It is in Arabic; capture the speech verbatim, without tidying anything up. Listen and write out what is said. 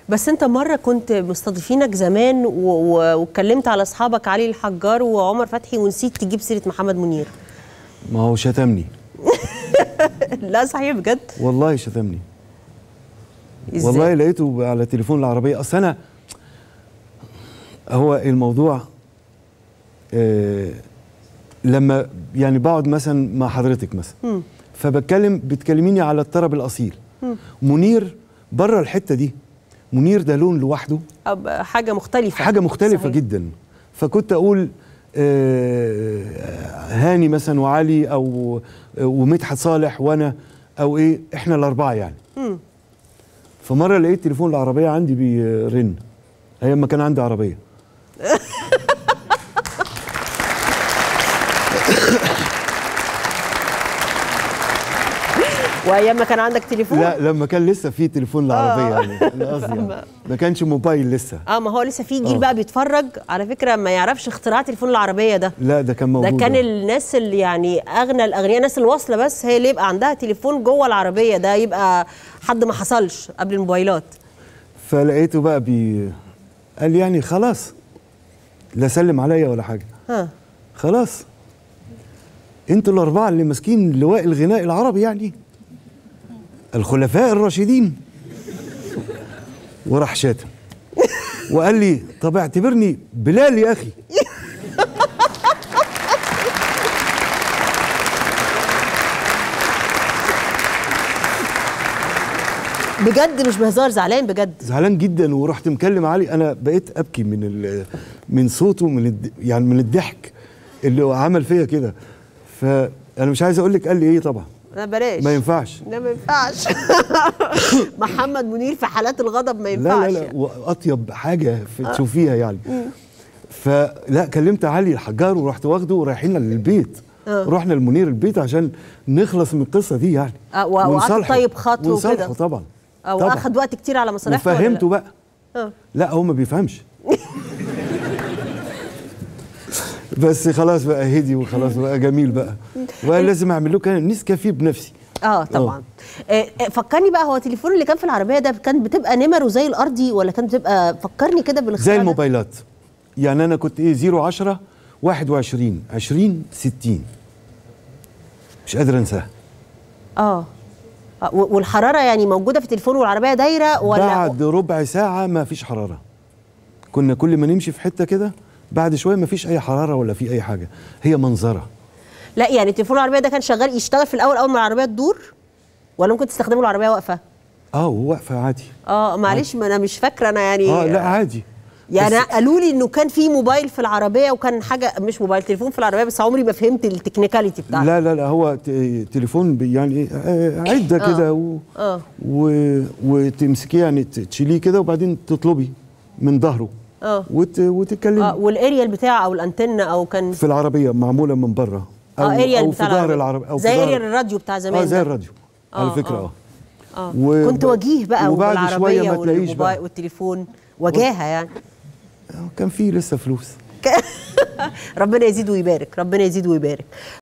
بس انت مره كنت مستضيفينك زمان واتكلمت على اصحابك علي الحجار وعمر فتحي ونسيت تجيب سيره محمد منير. ما هو شتمني. لا صحيح بجد؟ والله شتمني. إزاي؟ والله لقيته على تليفون العربيه. اصل انا هو الموضوع آه لما يعني بقعد مثلا مع حضرتك مثلا م. فبتكلم بتكلميني على الطرب الاصيل. م. منير بره الحته دي، منير ده لون لوحده، حاجه مختلفه حاجه مختلفه صحيح. جدا. فكنت اقول آه هاني مثلا وعلي او ومدحت صالح وانا او ايه، احنا الاربعه يعني. م. فمره لقيت تليفون العربيه عندي بيرن ايام ما كان عندي عربيه. وايام ما كان عندك تليفون؟ لا لما كان لسه في تليفون العربيه آه. يعني انا قصدي يعني ما كانش موبايل لسه. اه ما هو لسه في جيل آه. بقى بيتفرج على فكره ما يعرفش اختراع تليفون العربيه ده. لا ده كان موجود. ده كان الناس اللي يعني اغنى الاغنياء، الناس اللي واصله بس هي اللي يبقى عندها تليفون جوه العربيه، ده يبقى حد ما حصلش قبل الموبايلات. فلقيته بقى بي قال يعني خلاص لا سلم عليا ولا حاجه. ها خلاص انتوا الاربعه اللي ماسكين لواء الغناء العربي يعني الخلفاء الراشدين. وراح شاتم وقال لي طب اعتبرني بلال يا اخي. بجد مش بهزار، زعلان بجد؟ زعلان جدا. ورحت مكلم علي، انا بقيت ابكي من من صوته، من الد... يعني من الضحك اللي هو عمل فيا كده. فانا مش عايز اقول لك قال لي ايه طبعا. لا بلاش، ما ينفعش. لا ما ينفعش. محمد منير في حالات الغضب ما ينفعش. لا لا لا يعني. واطيب حاجه تشوفيها يعني. فلا كلمت علي الحجار ورحت واخده ورايحين للبيت. أه. رحنا لمنير البيت عشان نخلص من القصه دي يعني. اه وقعدت طيب خاطره وكده طبعا. اه واخد وقت كتير على مصالحته. وفهمته بقى. اه لا هو ما بيفهمش. بس خلاص بقى هدي وخلاص بقى جميل بقى. وانا لازم اعمل له كان نسكافيه بنفسي. اه طبعا. آه. فكرني بقى، هو التليفون اللي كان في العربيه ده كان بتبقى نمره زي الارضي ولا كانت بتبقى، فكرني كده بالاختيار زي الموبايلات يعني. انا كنت ايه صفر عشرة واحد وعشرين عشرين ستين، مش قادر انساها. اه والحراره يعني موجوده في التليفون والعربيه دايره ولا بعد ربع ساعه ما فيش حراره. كنا كل ما نمشي في حته كده بعد شويه ما فيش اي حراره ولا في اي حاجه، هي منظره. لا يعني تليفون العربيه ده كان شغال يشتغل في الاول اول ما العربيه تدور، ولا ممكن تستخدمه العربيه واقفه؟ اه واقفه عادي. اه معلش ما انا مش فاكره انا يعني. اه لا عادي يعني قالوا لي انه كان في موبايل في العربيه وكان حاجه مش موبايل، تليفون في العربيه، بس عمري ما فهمت التكنيكاليتي بتاعته. لا لا لا هو تليفون يعني عده كده و... آه. و... وتمسكيه يعني تشيليه كده وبعدين تطلبي من ظهره اه وت... وتتكلمي. اه والاريال بتاعه او الانتنه او كان في العربيه معموله من بره او اه اريال او بتاع في ظهر العربيه او زي اريال الراديو بتاع زمان. اه زي الراديو آه على فكره. اه اه و... كنت وجيه بقى بالعربيه والموبايل والتليفون وجاهه يعني. كان في لسه فلوس. ربنا يزيد ويبارك، ربنا يزيد ويبارك.